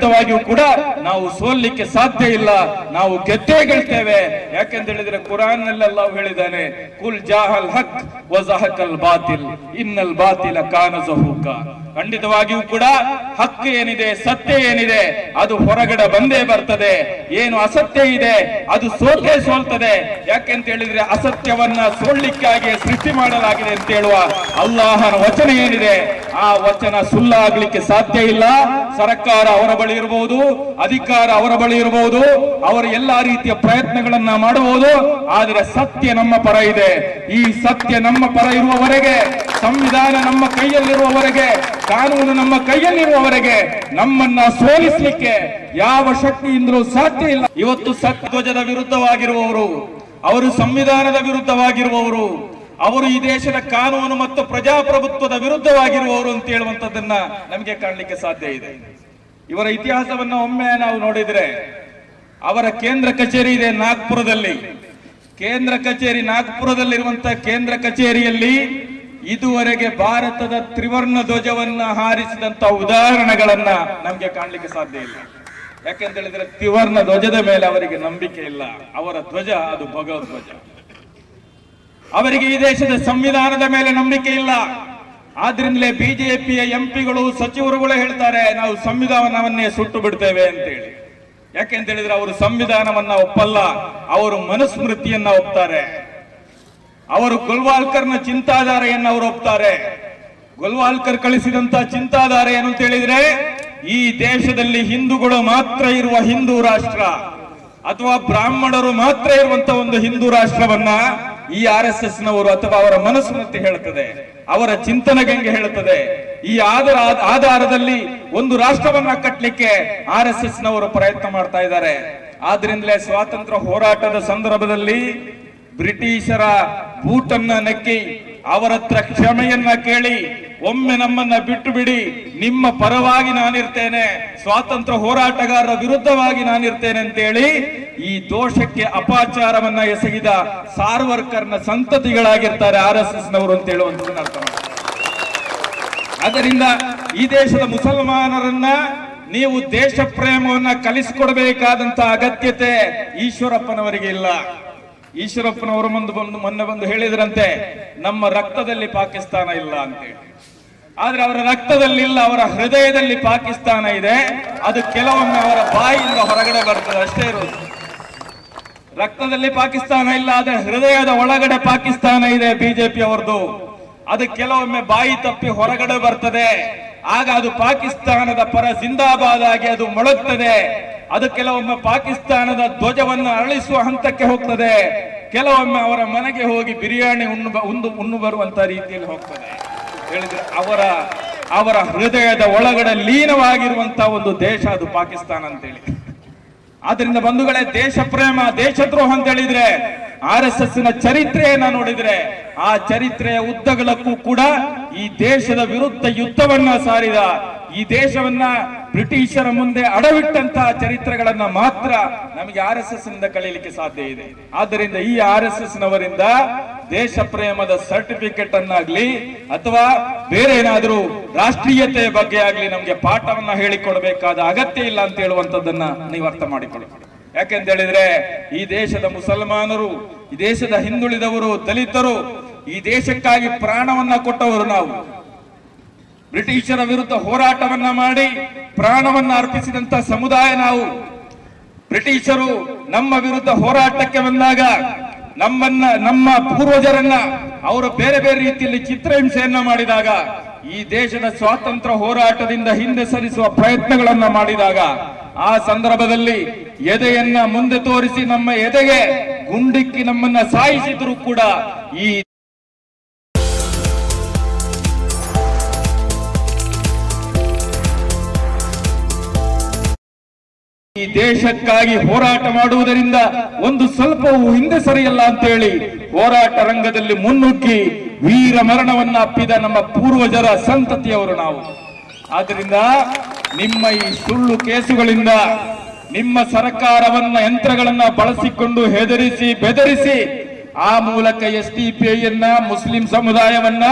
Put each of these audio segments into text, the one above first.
ಖಂಡಿತವಾಗಿಯೂ ಕೂಡ ನಾವು ಸೋಲಿಕ್ಕೆ ಸಾಧ್ಯ ಇಲ್ಲ, ನಾವು ಗೆದ್ದೇ ಗೆಲ್ತೇವೆ. ಯಾಕೆಂತ ಹೇಳಿದ್ರೆ ಕುರಾನ್ ನಲ್ಲೆಲ್ಲ ಹೇಳಿದ್ದಾನೆ, ಕುಲ್ ಜಾಹಲ್ ಹಕ್ ವಜಹಕಲ್ ಬಾತಿಲ್ ಇನ್ನಲ್ ಬಾತಿಲ ಕಾನ ಜಹೂಕ. ಖಂಡಿತವಾಗಿಯೂ ಕೂಡ ಹಕ್ಕು ಏನಿದೆ, ಸತ್ಯ ಏನಿದೆ, ಅದು ಹೊರಗಡೆ ಬಂದೇ ಬರ್ತದೆ. ಏನು ಅಸತ್ಯ ಇದೆ ಅದು ಸೋತೇ ಸೋಲ್ತದೆ. ಯಾಕೆಂತ ಹೇಳಿದ್ರೆ ಅಸತ್ಯವನ್ನ ಸೋಲಿಕ್ಕಾಗಿ ಸೃಷ್ಟಿ ಮಾಡಲಾಗಿದೆ ಅಂತ ಹೇಳುವ ಅಲ್ಲಾಹನ ವಚನ ಏನಿದೆ, ಆ ವಚನ ಸುಳ್ಳಾಗ್ಲಿಕ್ಕೆ ಸಾಧ್ಯ ಇಲ್ಲ. ಸರ್ಕಾರ ಅವರ ಬಳಿ ಇರಬಹುದು, ಅಧಿಕಾರ ಅವರ ಬಳಿ ಇರಬಹುದು, ಅವರು ಎಲ್ಲಾ ರೀತಿಯ ಪ್ರಯತ್ನಗಳನ್ನ ಮಾಡಬಹುದು, ಆದರೆ ಸತ್ಯ ನಮ್ಮ ಪರ ಇದೆ. ಈ ಸತ್ಯ ನಮ್ಮ ಪರ ಇರುವವರೆಗೆ, ಸಂವಿಧಾನ ನಮ್ಮ ಕೈಯಲ್ಲಿರುವವರೆಗೆ, ಕಾನೂನು ನಮ್ಮ ಕೈಯಲ್ಲಿರುವವರೆಗೆ ನಮ್ಮನ್ನ ಸೋಲಿಸಲಿಕ್ಕೆ ಯಾವ ಶಕ್ತಿಯಿಂದಲೂ ಸಾಧ್ಯ ಇಲ್ಲ. ಇವತ್ತು ಧ್ವಜದ ವಿರುದ್ಧವಾಗಿರುವವರು, ಅವರು ಸಂವಿಧಾನದ ವಿರುದ್ಧವಾಗಿರುವವರು, ಅವರು ಈ ದೇಶದ ಕಾನೂನು ಮತ್ತು ಪ್ರಜಾಪ್ರಭುತ್ವದ ವಿರುದ್ಧವಾಗಿರುವವರು ಅಂತ ಹೇಳುವಂತದ್ದನ್ನ ನಮಗೆ ಕಾಣಲಿಕ್ಕೆ ಸಾಧ್ಯ ಇದೆ. ಇವರ ಇತಿಹಾಸವನ್ನ ಒಮ್ಮೆ ನಾವು ನೋಡಿದ್ರೆ, ಅವರ ಕೇಂದ್ರ ಕಚೇರಿ ಇದೆ ನಾಗ್ಪುರದಲ್ಲಿ. ಕೇಂದ್ರ ಕಚೇರಿ ನಾಗ್ಪುರದಲ್ಲಿರುವಂತಹ ಕೇಂದ್ರ ಕಚೇರಿಯಲ್ಲಿ ಇದುವರೆಗೆ ಭಾರತದ ತ್ರಿವರ್ಣ ಧ್ವಜವನ್ನ ಹಾರಿಸಿದಂತ ಉದಾಹರಣೆಗಳನ್ನ ನಮ್ಗೆ ಕಾಣಲಿಕ್ಕೆ ಸಾಧ್ಯ ಇಲ್ಲ. ಯಾಕೆಂತ ಹೇಳಿದ್ರೆ ತ್ರಿವರ್ಣ ಧ್ವಜದ ಮೇಲೆ ಅವರಿಗೆ ನಂಬಿಕೆ ಇಲ್ಲ. ಅವರ ಧ್ವಜ ಅದು ಭಗವದ್ ಧ್ವಜ. ಅವರಿಗೆ ಈ ದೇಶದ ಸಂವಿಧಾನದ ಮೇಲೆ ನಂಬಿಕೆ ಇಲ್ಲ. ಆದ್ರಿಂದಲೇ ಬಿಜೆಪಿಯ ಎಂಪಿಗಳು, ಸಚಿವರುಗಳು ಹೇಳ್ತಾರೆ, ನಾವು ಸಂವಿಧಾನವನ್ನೇ ಸುಟ್ಟು ಬಿಡ್ತೇವೆ ಅಂತೇಳಿ. ಯಾಕೆಂತ ಹೇಳಿದ್ರೆ ಅವರು ಸಂವಿಧಾನವನ್ನ ಒಪ್ಪಲ್ಲ, ಅವರು ಮನುಸ್ಮೃತಿಯನ್ನ ಒಪ್ತಾರೆ. ಅವರು ಗೋಲ್ವಾಲ್ಕರ್ನ ಚಿಂತಾಧಾರೆಯನ್ನು ಅವರು ಒಪ್ತಾರೆ. ಗೋಲ್ವಾಲ್ಕರ್ ಕಳಿಸಿದಂತ ಚಿಂತಾಧಾರೆ ಏನು ಅಂತ ಹೇಳಿದ್ರೆ, ಈ ದೇಶದಲ್ಲಿ ಹಿಂದೂಗಳು ಮಾತ್ರ ಇರುವ ಹಿಂದೂ ರಾಷ್ಟ್ರ ಅಥವಾ ಬ್ರಾಹ್ಮಣರು ಮಾತ್ರ ಇರುವಂತ ಒಂದು ಹಿಂದೂ ರಾಷ್ಟ್ರವನ್ನ ಈ RSS ನವರು ಅಥವಾ ಅವರ ಮನುಸ್ಮೃತಿ ಹೇಳುತ್ತದೆ, ಅವರ ಚಿಂತನೆ ಗಂಗೆ ಹೇಳುತ್ತದೆ. ಈ ಆಧಾರದಲ್ಲಿ ಒಂದು ರಾಷ್ಟ್ರವನ್ನ ಕಟ್ಟಲಿಕ್ಕೆ RSS ನವರು ಪ್ರಯತ್ನ ಮಾಡ್ತಾ ಇದ್ದಾರೆ. ಆದ್ರಿಂದಲೇ ಸ್ವಾತಂತ್ರ್ಯ ಹೋರಾಟದ ಸಂದರ್ಭದಲ್ಲಿ ಬ್ರಿಟಿಷರ ಬೂಟನ್ನ ನಕ್ಕಿ ಅವರ ಹತ್ರ ಕ್ಷಮೆಯನ್ನ ಕೇಳಿ, ಒಮ್ಮೆ ನಮ್ಮನ್ನ ಬಿಟ್ಟು ಬಿಡಿ, ನಿಮ್ಮ ಪರವಾಗಿ ನಾನಿರ್ತೇನೆ, ಸ್ವಾತಂತ್ರ್ಯ ಹೋರಾಟಗಾರರ ವಿರುದ್ಧವಾಗಿ ನಾನಿರ್ತೇನೆ ಅಂತೇಳಿ ಈ ದೋಷಕ್ಕೆ ಅಪಾಚಾರವನ್ನ ಎಸಗಿದ ಸಾರ್ವರ್ಕರ್ನ ಸಂತತಿಗಳಾಗಿರ್ತಾರೆ RSS ನವರು ಅಂತ ಹೇಳುವಂಥದ್ದನ್ನ ಅರ್ಥ ಮಾಡಿ. ಆದ್ದರಿಂದ ಈ ದೇಶದ ಮುಸಲ್ಮಾನರನ್ನ ನೀವು ದೇಶ ಪ್ರೇಮವನ್ನ ಕಲಿಸಿಕೊಡಬೇಕಾದಂತ ಅಗತ್ಯತೆ ಈಶ್ವರಪ್ಪನವರಿಗೆ ಇಲ್ಲ. ಈಶ್ವರಪ್ಪನವರು ಮೊನ್ನೆ ಬಂದು ಹೇಳಿದ್ರಂತೆ, ನಮ್ಮ ರಕ್ತದಲ್ಲಿ ಪಾಕಿಸ್ತಾನ ಇಲ್ಲ ಅಂತೇಳಿ. ಆದ್ರೆ ಅವರ ರಕ್ತದಲ್ಲಿ ಇಲ್ಲ, ಅವರ ಹೃದಯದಲ್ಲಿ ಪಾಕಿಸ್ತಾನ ಇದೆ. ಅದು ಕೆಲವೊಮ್ಮೆ ಅವರ ಬಾಯಿಯಿಂದ ಹೊರಗಡೆ ಬರ್ತದೆ, ಅಷ್ಟೇ ಇರೋದು. ರಕ್ತದಲ್ಲಿ ಪಾಕಿಸ್ತಾನ ಇಲ್ಲ, ಆದ್ರೆ ಹೃದಯದ ಒಳಗಡೆ ಪಾಕಿಸ್ತಾನ ಇದೆ ಬಿಜೆಪಿ ಅವರದು. ಅದು ಕೆಲವೊಮ್ಮೆ ಬಾಯಿ ತಪ್ಪಿ ಹೊರಗಡೆ ಬರ್ತದೆ. ಆಗ ಅದು ಪಾಕಿಸ್ತಾನದ ಪರ ಜಿಂದಾಬಾದ್ ಆಗಿ ಅದು ಮೊಳಗ್ತದೆ. ಅದು ಕೆಲವೊಮ್ಮೆ ಪಾಕಿಸ್ತಾನದ ಧ್ವಜವನ್ನು ಅರಳಿಸುವ ಹಂತಕ್ಕೆ ಹೋಗ್ತದೆ. ಕೆಲವೊಮ್ಮೆ ಅವರ ಮನೆಗೆ ಹೋಗಿ ಬಿರಿಯಾನಿ ಉಣ್ಣು ಬರುವಂತ ರೀತಿಯಲ್ಲಿ ಹೋಗ್ತದೆ. ಹೇಳಿದ್ರೆ ಅವರ ಹೃದಯದ ಒಳಗಡೆ ಲೀನವಾಗಿರುವಂತಹ ಒಂದು ದೇಶ ಅದು ಪಾಕಿಸ್ತಾನ ಅಂತೇಳಿ. ಆದ್ರಿಂದ ಬಂಧುಗಳೇ, ದೇಶ ಪ್ರೇಮ, ದೇಶದ್ರೋಹ ಅಂತ ಹೇಳಿದ್ರೆ RSS ನ ಚರಿತ್ರೆಯನ್ನ ನೋಡಿದ್ರೆ, ಆ ಚರಿತ್ರೆಯ ಉದ್ದಗಲಕ್ಕೂ ಕೂಡ ಈ ದೇಶದ ವಿರುದ್ಧ ಯುದ್ಧವನ್ನ ಸಾರಿದ, ಈ ದೇಶವನ್ನ ಬ್ರಿಟಿಷರ ಮುಂದೆ ಅಡವಿಟ್ಟಂತಹ ಚರಿತ್ರೆಗಳನ್ನ ಮಾತ್ರ ನಮಗೆ RSS ನಿಂದ ಕಳೀಲಿಕ್ಕೆ ಸಾಧ್ಯ ಇದೆ. ಆದ್ದರಿಂದ ಈ RSS ನವರಿಂದ ದೇಶ ಪ್ರೇಮದ ಸರ್ಟಿಫಿಕೇಟ್ ಅನ್ನಾಗ್ಲಿ ಅಥವಾ ಬೇರೆ ಏನಾದರೂ ರಾಷ್ಟ್ರೀಯತೆಯ ಬಗ್ಗೆ ಆಗ್ಲಿ ನಮ್ಗೆ ಪಾಠವನ್ನ ಹೇಳಿಕೊಡಬೇಕಾದ ಅಗತ್ಯ ಇಲ್ಲ ಅಂತ ಹೇಳುವಂತದ್ದನ್ನ ನೀವು ಅರ್ಥ ಮಾಡಿಕೊಳ್ಳಿ. ಯಾಕೆಂತ ಹೇಳಿದ್ರೆ ಈ ದೇಶದ ಮುಸಲ್ಮಾನರು, ಈ ದೇಶದ ಹಿಂದುಳಿದವರು, ದಲಿತರು, ಈ ದೇಶಕ್ಕಾಗಿ ಪ್ರಾಣವನ್ನ ಕೊಟ್ಟವರು ನಾವು. ಬ್ರಿಟಿಷರ ವಿರುದ್ಧ ಹೋರಾಟವನ್ನ ಮಾಡಿ ಪ್ರಾಣವನ್ನ ಅರ್ಪಿಸಿದಂತ ಸಮುದಾಯ ನಾವು. ಬ್ರಿಟಿಷರು ನಮ್ಮ ವಿರುದ್ಧ ಹೋರಾಟಕ್ಕೆ ಬಂದಾಗ ನಮ್ಮ ಪೂರ್ವಜರನ್ನ ಅವರು ಬೇರೆ ಬೇರೆ ರೀತಿಯಲ್ಲಿ ಚಿತ್ರಹಿಂಸೆಯನ್ನ ಮಾಡಿದಾಗ, ಈ ದೇಶದ ಸ್ವಾತಂತ್ರ್ಯ ಹೋರಾಟದಿಂದ ಹಿಂದೆ ಸರಿಸುವ ಪ್ರಯತ್ನಗಳನ್ನ ಮಾಡಿದಾಗ, ಆ ಸಂದರ್ಭದಲ್ಲಿ ಎದೆಯನ್ನ ಮುಂದೆ ತೋರಿಸಿ ನಮ್ಮ ಎದೆಗೆ ಗುಂಡಿಕ್ಕಿ ನಮ್ಮನ್ನ ಸಾಯಿಸಿದ್ರು ಕೂಡ ಈ ದೇಶಕ್ಕಾಗಿ ಹೋರಾಟ ಮಾಡುವುದರಿಂದ ಒಂದು ಸ್ವಲ್ಪವೂ ಹಿಂದೆ ಸರಿಯಲ್ಲ ಅಂತೇಳಿ ಹೋರಾಟ ರಂಗದಲ್ಲಿ ಮುನ್ನುಗ್ಗಿ ವೀರ ಮರಣವನ್ನ ಅಪ್ಪಿದ ನಮ್ಮ ಪೂರ್ವಜರ ಸಂತತಿಯವರು ನಾವು. ಆದ್ರಿಂದ ನಿಮ್ಮ ಈ ಸುಳ್ಳು ಕೇಸುಗಳಿಂದ ನಿಮ್ಮ ಸರ್ಕಾರವನ್ನ ಯಂತ್ರಗಳನ್ನ ಬಳಸಿಕೊಂಡು ಹೆದರಿಸಿ ಬೆದರಿಸಿ ಆ ಮೂಲಕ SDPI ಮುಸ್ಲಿಂ ಸಮುದಾಯವನ್ನ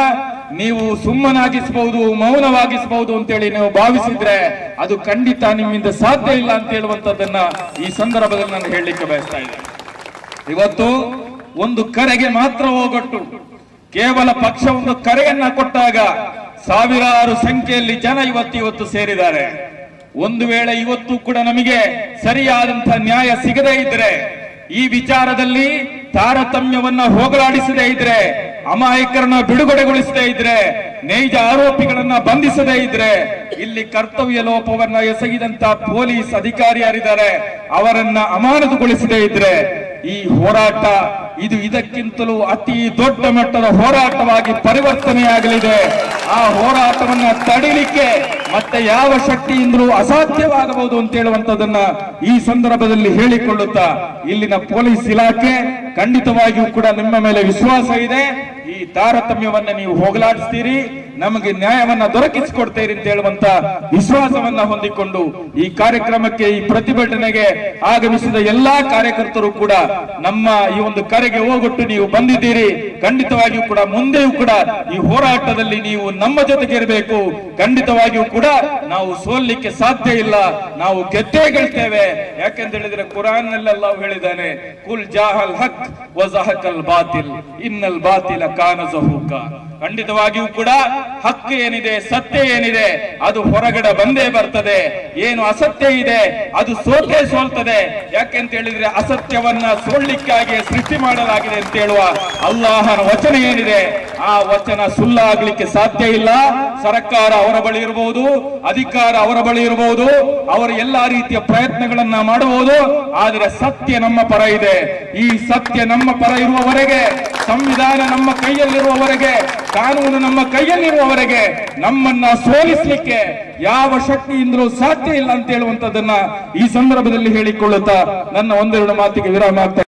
ನೀವು ಸುಮ್ಮನಾಗಿಸಬಹುದು, ಮೌನವಾಗಿಸಬಹುದು ಅಂತೇಳಿ ನೀವು ಭಾವಿಸಿದ್ರೆ ಅದು ಖಂಡಿತ ನಿಮ್ಮಿಂದ ಸಾಧ್ಯ ಇಲ್ಲ ಅಂತ ಹೇಳುವಂತದ್ದನ್ನ ಈ ಸಂದರ್ಭದಲ್ಲಿ ನಾನು ಹೇಳಲಿಕ್ಕೆ ಬಯಸ್ತಾ ಇದ್ದೇನೆ. ಇವತ್ತು ಒಂದು ಕರೆಗೆ ಮಾತ್ರ ಹೋಗೊಟ್ಟು ಕೇವಲ ಪಕ್ಷ ಒಂದು ಕರೆಯನ್ನ ಕೊಟ್ಟಾಗ ಸಾವಿರಾರು ಸಂಖ್ಯೆಯಲ್ಲಿ ಜನ ಇವತ್ತು ಸೇರಿದ್ದಾರೆ. ಒಂದು ವೇಳೆ ಇವತ್ತು ಕೂಡ ನಮಗೆ ಸರಿಯಾದಂತಹ ನ್ಯಾಯ ಸಿಗದೇ ಇದ್ರೆ, ಈ ವಿಚಾರದಲ್ಲಿ ತಾರತಮ್ಯವನ್ನ ಹೋಗಲಾಡಿಸದೇ ಇದ್ರೆ, ಅಮಾಯಕರನ್ನ ಬಿಡುಗಡೆಗೊಳಿಸದೇ ಇದ್ರೆ, ನೈಜ ಆರೋಪಿಗಳನ್ನ ಬಂಧಿಸದೇ ಇದ್ರೆ, ಇಲ್ಲಿ ಕರ್ತವ್ಯ ಲೋಪವನ್ನ ಎಸಗಿದಂತ ಪೊಲೀಸ್ ಅಧಿಕಾರಿಯಾರಿದ್ದಾರೆ ಅವರನ್ನ ಅಮಾನತುಗೊಳಿಸದೇ ಇದ್ರೆ, ಈ ಹೋರಾಟ ಇದು ಇದಕ್ಕಿಂತಲೂ ಅತಿ ದೊಡ್ಡ ಮಟ್ಟದ ಹೋರಾಟವಾಗಿ ಪರಿವರ್ತನೆಯಾಗಲಿದೆ. ಆ ಹೋರಾಟವನ್ನ ತಡಿಲಿಕ್ಕೆ ಮತ್ತೆ ಯಾವ ಶಕ್ತಿಯಿಂದಲೂ ಅಸಾಧ್ಯವಾಗಬಹುದು ಅಂತ ಹೇಳುವಂತದನ್ನ ಈ ಸಂದರ್ಭದಲ್ಲಿ ಹೇಳಿಕೊಳ್ಳುತ್ತಾ, ಇಲ್ಲಿನ ಪೊಲೀಸ್ ಇಲಾಖೆ ಖಂಡಿತವಾಗಿಯೂ ಕೂಡ ನಿಮ್ಮ ಮೇಲೆ ವಿಶ್ವಾಸ ಇದೆ. ಈ ತಾರತಮ್ಯವನ್ನ ನೀವು ಹೋಗಲಾಡಿಸ್ತೀರಿ, ನಮಗೆ ನ್ಯಾಯವನ್ನ ದೊರಕಿಸಿಕೊಡ್ತೀರಿ ಅಂತ ಹೇಳುವಂತ ವಿಶ್ವಾಸವನ್ನ ಹೊಂದಿಕೊಂಡು ಈ ಕಾರ್ಯಕ್ರಮಕ್ಕೆ, ಈ ಪ್ರತಿಭಟನೆಗೆ ಆಗಮಿಸಿದ ಎಲ್ಲಾ ಕಾರ್ಯಕರ್ತರು ಕೂಡ ನಮ್ಮ ಈ ಒಂದು ಕರೆಗೆ ಹೋಗೊಟ್ಟು ನೀವು ಬಂದಿದ್ದೀರಿ. ಖಂಡಿತವಾಗಿಯೂ ಕೂಡ ಮುಂದೆಯೂ ಕೂಡ ಈ ಹೋರಾಟದಲ್ಲಿ ನೀವು ನಮ್ಮ ಜೊತೆಗೆ ಇರಬೇಕು. ಖಂಡಿತವಾಗಿಯೂ ಕೂಡ ನಾವು ಸೋಲಿಕ್ಕೆ ಸಾಧ್ಯ ಇಲ್ಲ, ನಾವು ಗೆದ್ದೇ ಗೆಲ್ತೇವೆ. ಯಾಕೆಂತ ಹೇಳಿದ್ರೆ ಕುರಾನ್ ನಲ್ಲೆಲ್ಲ ಹೇಳಿದ್ದಾನೆ, ಕುಲ್ ಜಾಹಲ್ ಹಕ್ ವಜಹಕಲ್ ಬಾತಿಲ್ ಇನ್ನಲ್ ಬಾತಿಲ ಕಾನ ಜಹೂಕ. ಖಂಡಿತವಾಗಿಯೂ ಕೂಡ ಹಕ್ಕು ಏನಿದೆ, ಸತ್ಯ ಏನಿದೆ, ಅದು ಹೊರಗಡೆ ಬಂದೇ ಬರ್ತದೆ. ಏನು ಅಸತ್ಯ ಇದೆ ಅದು ಸೋಲ್ತದೆ. ಯಾಕೆಂತ ಹೇಳಿದ್ರೆ ಅಸತ್ಯವನ್ನ ಸೋಲಿಕ್ಕಾಗಿ ಸೃಷ್ಟಿ ಮಾಡಲಾಗಿದೆ ಅಂತ ಹೇಳುವ ಅಲ್ಲಾಹನ ವಚನ ಏನಿದೆ, ಆ ವಚನ ಸುಳ್ಳಾಗ್ಲಿಕ್ಕೆ ಸಾಧ್ಯ ಇಲ್ಲ. ಸರ್ಕಾರ ಅವರ ಬಳಿ ಇರಬಹುದು, ಅಧಿಕಾರ ಅವರ ಬಳಿ ಇರಬಹುದು, ಅವರು ಎಲ್ಲಾ ರೀತಿಯ ಪ್ರಯತ್ನಗಳನ್ನ ಮಾಡಬಹುದು, ಆದರೆ ಸತ್ಯ ನಮ್ಮ ಪರ ಇದೆ. ಈ ಸತ್ಯ ನಮ್ಮ ಪರ ಇರುವವರೆಗೆ, ಸಂವಿಧಾನ ನಮ್ಮ ಕೈಯಲ್ಲಿರುವವರೆಗೆ, ಕಾನೂನು ನಮ್ಮ ಕೈಯಲ್ಲಿರುವವರೆಗೆ ನಮ್ಮನ್ನ ಸೋಲಿಸಲಿಕ್ಕೆ ಯಾವ ಶಕ್ತಿಯಿಂದಲೂ ಸಾಧ್ಯ ಇಲ್ಲ ಅಂತ ಹೇಳುವಂತದನ್ನ ಈ ಸಂದರ್ಭದಲ್ಲಿ ಹೇಳಿಕೊಳ್ಳುತ್ತಾ ನನ್ನ ಒಂದೆರಡು ಮಾತಿಗೆ ವಿರಾಮ ಆಗ್ತಾ